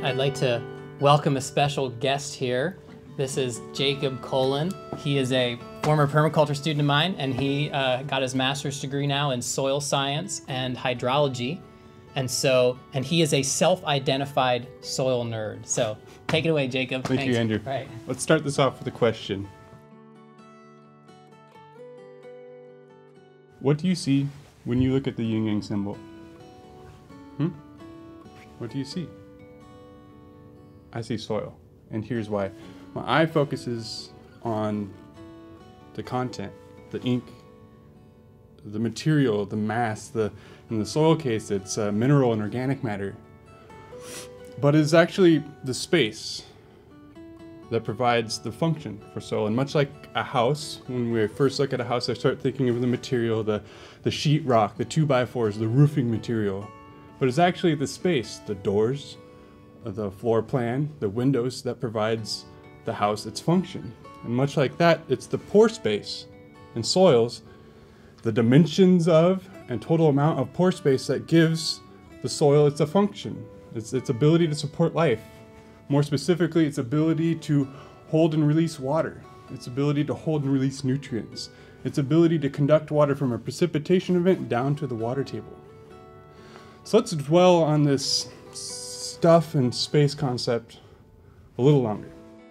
I'd like to welcome a special guest here. This is Jacob Colin. He is a former permaculture student of mine, and he got his master's degree now in soil science and hydrology. And he is a self-identified soil nerd. So take it away, Jacob. Thank you, Andrew. Right. Let's start this off with a question. What do you see when you look at the yin-yang symbol? What do you see? I see soil, and here's why. My eye focuses on the content, the ink, the material, the mass, in the soil case, it's mineral and organic matter. But it's actually the space that provides the function for soil. And much like a house, when we first look at a house, I start thinking of the material, the sheetrock, the 2x4s, the roofing material. But it's actually the space, the doors, the floor plan, the windows that provides the house its function. And much like that, it's the pore space in soils, the dimensions of and total amount of pore space that gives the soil its function, its ability to support life. More specifically, its ability to hold and release water, its ability to hold and release nutrients, its ability to conduct water from a precipitation event down to the water table. So let's dwell on this stuff and space concept a little longer.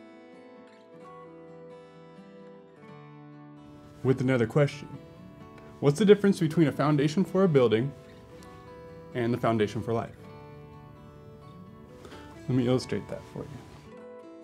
With another question. What's the difference between a foundation for a building and the foundation for life? Let me illustrate that for you.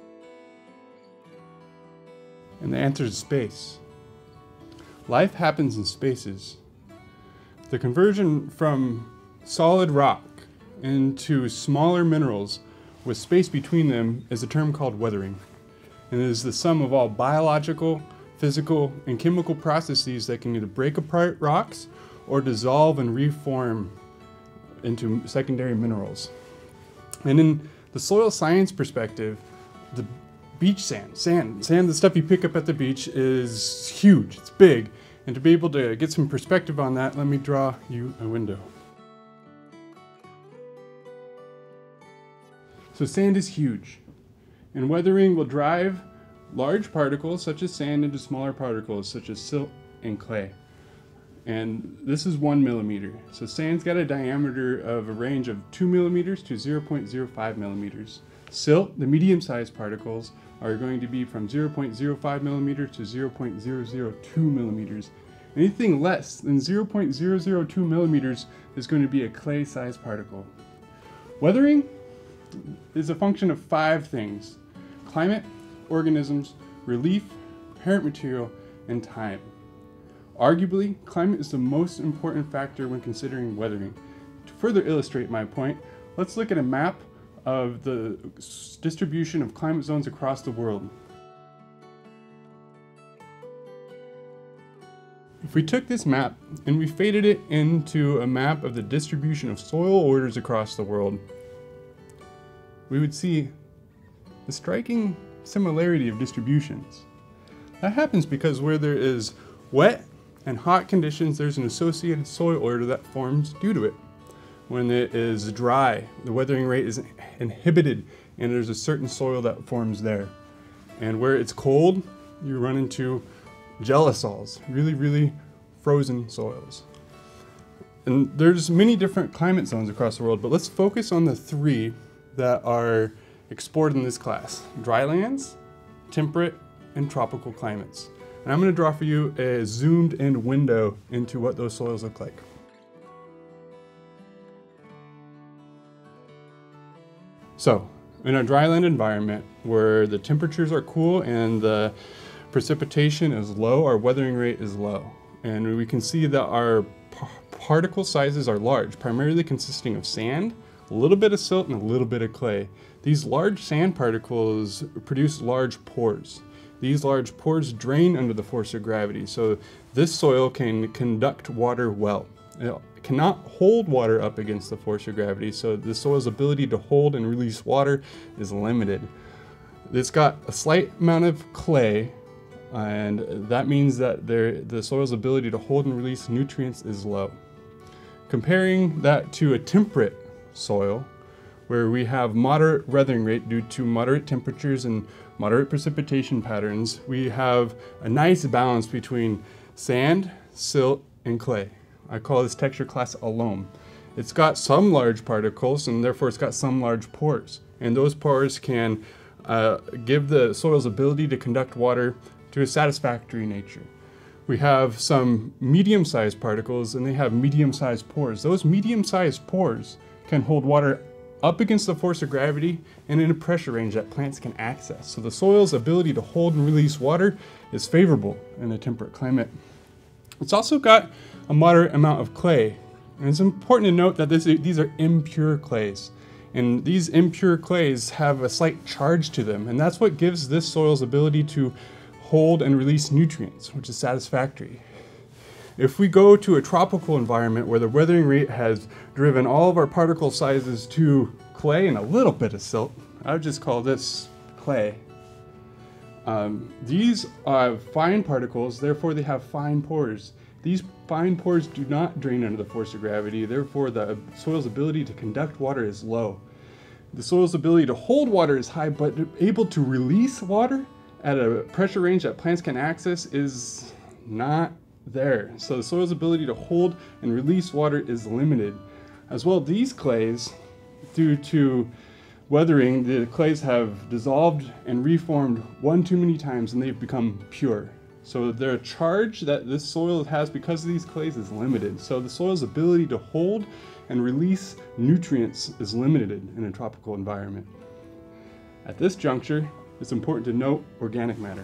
And the answer is space. Life happens in spaces. The conversion from solid rock into smaller minerals with space between them is a term called weathering. And it is the sum of all biological, physical, and chemical processes that can either break apart rocks or dissolve and reform into secondary minerals. And in the soil science perspective, the beach sand, the stuff you pick up at the beach, is huge, it's big. And to be able to get some perspective on that, let me draw you a window. So sand is huge, and weathering will drive large particles such as sand into smaller particles such as silt and clay. And this is 1 millimeter. So sand's got a diameter of a range of 2 millimeters to 0.05 millimeters. Silt, the medium-sized particles, are going to be from 0.05 millimeters to 0.002 millimeters. Anything less than 0.002 millimeters is going to be a clay-sized particle. Weathering is a function of 5 things: climate, organisms, relief, parent material, and time. Arguably, climate is the most important factor when considering weathering. To further illustrate my point, let's look at a map of the distribution of climate zones across the world. If we took this map and we faded it into a map of the distribution of soil orders across the world, we would see a striking similarity of distributions. That happens because where there is wet and hot conditions, there's an associated soil order that forms due to it. When it is dry, the weathering rate is inhibited and there's a certain soil that forms there. And where it's cold, you run into gelisols, really frozen soils. And there's many different climate zones across the world, but let's focus on the 3 that are explored in this class: drylands, temperate, and tropical climates. And I'm going to draw for you a zoomed in window into what those soils look like. So, in a dryland environment where the temperatures are cool and the precipitation is low, our weathering rate is low. And we can see that our particle sizes are large, primarily consisting of sand, a little bit of silt, and a little bit of clay. These large sand particles produce large pores. These large pores drain under the force of gravity, so this soil can conduct water well. It cannot hold water up against the force of gravity, so the soil's ability to hold and release water is limited. It's got a slight amount of clay, and that means that the soil's ability to hold and release nutrients is low. Comparing that to a temperate soil, where we have moderate weathering rate due to moderate temperatures and moderate precipitation patterns. We have a nice balance between sand, silt, and clay. I call this texture class a loam. It's got some large particles, and therefore it's got some large pores. And those pores can give the soil's ability to conduct water to a satisfactory nature. We have some medium-sized particles, and they have medium-sized pores. Those medium-sized pores can hold water up against the force of gravity and in a pressure range that plants can access. So the soil's ability to hold and release water is favorable in a temperate climate. It's also got a moderate amount of clay. And it's important to note that these are impure clays. And these impure clays have a slight charge to them. And that's what gives this soil's ability to hold and release nutrients, which is satisfactory. If we go to a tropical environment where the weathering rate has driven all of our particle sizes to clay and a little bit of silt, I would just call this clay. These are fine particles, therefore they have fine pores. These fine pores do not drain under the force of gravity, therefore the soil's ability to conduct water is low. The soil's ability to hold water is high, but able to release water at a pressure range that plants can access is not there. So the soil's ability to hold and release water is limited. As well, these clays, due to weathering, the clays have dissolved and reformed one too many times and they've become pure. So their charge that this soil has because of these clays is limited. So the soil's ability to hold and release nutrients is limited in a tropical environment. At this juncture, it's important to note organic matter.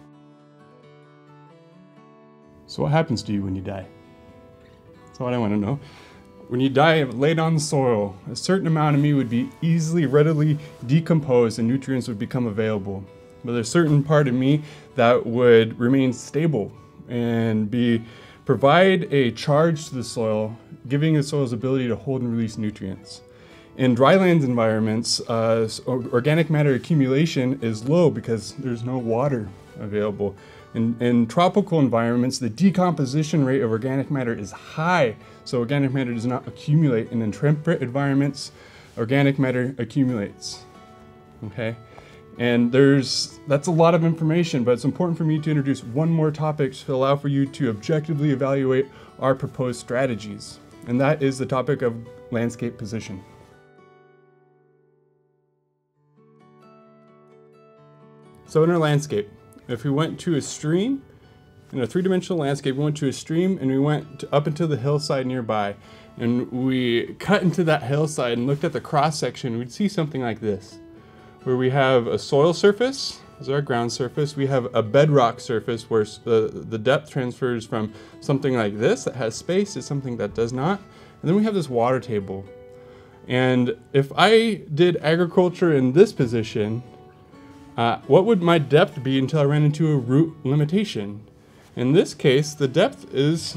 So what happens to you when you die? That's what I want to know. When you die laid on the soil, a certain amount of me would be easily, readily decomposed and nutrients would become available. But there's a certain part of me that would remain stable and provide a charge to the soil, giving the soil's ability to hold and release nutrients. In dryland environments, organic matter accumulation is low because there's no water available. In tropical environments, the decomposition rate of organic matter is high, so organic matter does not accumulate. And in temperate environments, organic matter accumulates. Okay? And that's a lot of information, but it's important for me to introduce one more topic to allow for you to objectively evaluate our proposed strategies. And that is the topic of landscape position. So in our landscape, if we went to a stream, in a three-dimensional landscape, we went to a stream and we went up into the hillside nearby, and we cut into that hillside and looked at the cross-section, we'd see something like this, where we have a soil surface, as our ground surface, we have a bedrock surface where the depth transfers from something like this that has space to something that does not, and then we have this water table. And if I did agriculture in this position, what would my depth be until I ran into a root limitation? In this case, the depth is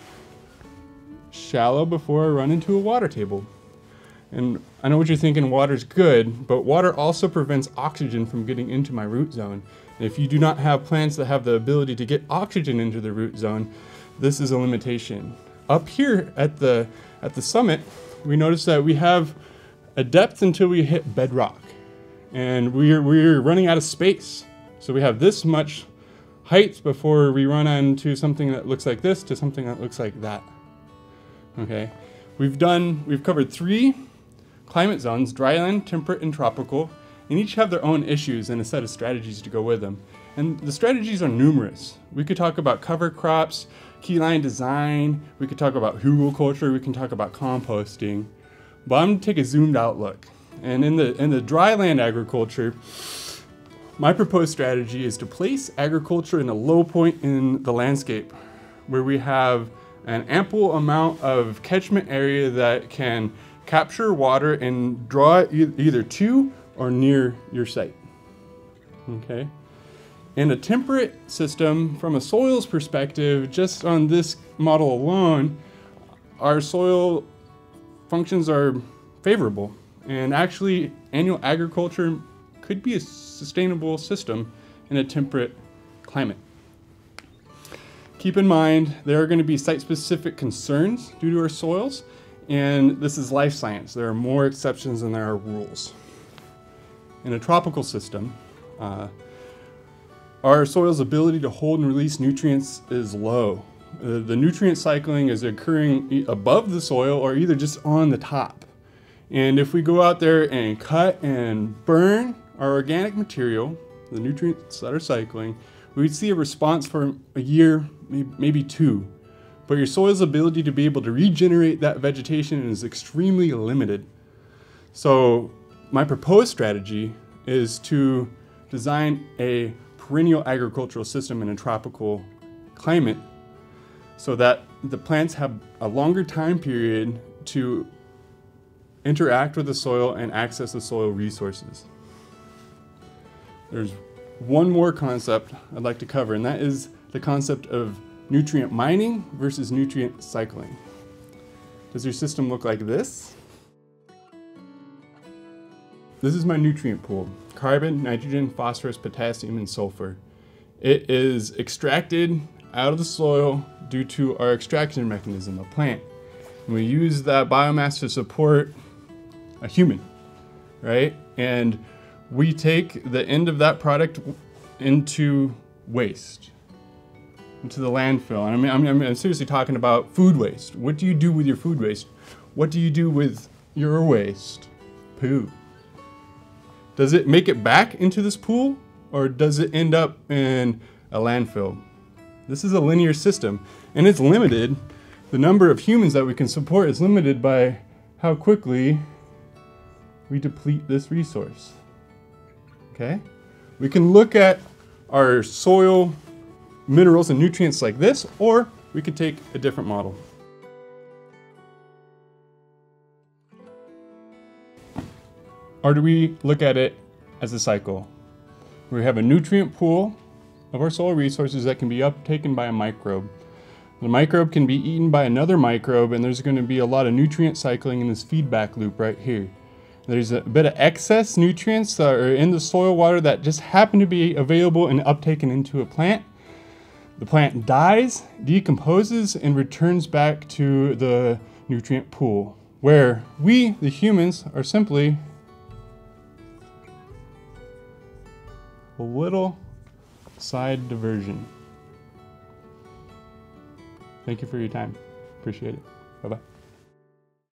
shallow before I run into a water table. And I know what you're thinking, water's good, but water also prevents oxygen from getting into my root zone. And if you do not have plants that have the ability to get oxygen into the root zone, this is a limitation. Up here at the summit, we notice that we have a depth until we hit bedrock. And we're running out of space. So we have this much height before we run onto something that looks like this to something that looks like that. Okay, we've covered 3 climate zones: dryland, temperate, and tropical, and each have their own issues and a set of strategies to go with them. And the strategies are numerous. We could talk about cover crops, keyline design, we could talk about hugelkultur, we can talk about composting, but I'm gonna take a zoomed out look. And in the dryland agriculture, my proposed strategy is to place agriculture in a low point in the landscape where we have an ample amount of catchment area that can capture water and draw it either to or near your site. Okay? In a temperate system, from a soils perspective, just on this model alone, our soil functions are favorable. And actually, annual agriculture could be a sustainable system in a temperate climate. Keep in mind, there are going to be site-specific concerns due to our soils, And this is life science. There are more exceptions than there are rules. In a tropical system, our soil's ability to hold and release nutrients is low. The nutrient cycling is occurring above the soil or either just on the top. And if we go out there and cut and burn our organic material, the nutrients that are cycling, we'd see a response for a year, maybe two. But your soil's ability to be able to regenerate that vegetation is extremely limited. So my proposed strategy is to design a perennial agricultural system in a tropical climate so that the plants have a longer time period to interact with the soil and access the soil resources. There's one more concept I'd like to cover, and that is the concept of nutrient mining versus nutrient cycling. Does your system look like this? This is my nutrient pool: carbon, nitrogen, phosphorus, potassium, and sulfur. It is extracted out of the soil due to our extraction mechanism, a plant. And we use that biomass to support a human, right? And we take the end of that product into waste, into the landfill. And I'm seriously talking about food waste. What do you do with your food waste? What do you do with your waste? Poo. Does it make it back into this pool, or does it end up in a landfill? This is a linear system, and it's limited. The number of humans that we can support is limited by how quickly we deplete this resource. Okay? We can look at our soil minerals and nutrients like this, or we could take a different model. Or do we look at it as a cycle? We have a nutrient pool of our soil resources that can be uptaken by a microbe. The microbe can be eaten by another microbe, and there's going to be a lot of nutrient cycling in this feedback loop right here. There's a bit of excess nutrients that are in the soil water that just happen to be available and uptaken into a plant. The plant dies, decomposes, and returns back to the nutrient pool, where we, the humans, are simply a little side diversion. Thank you for your time. Appreciate it. Bye-bye.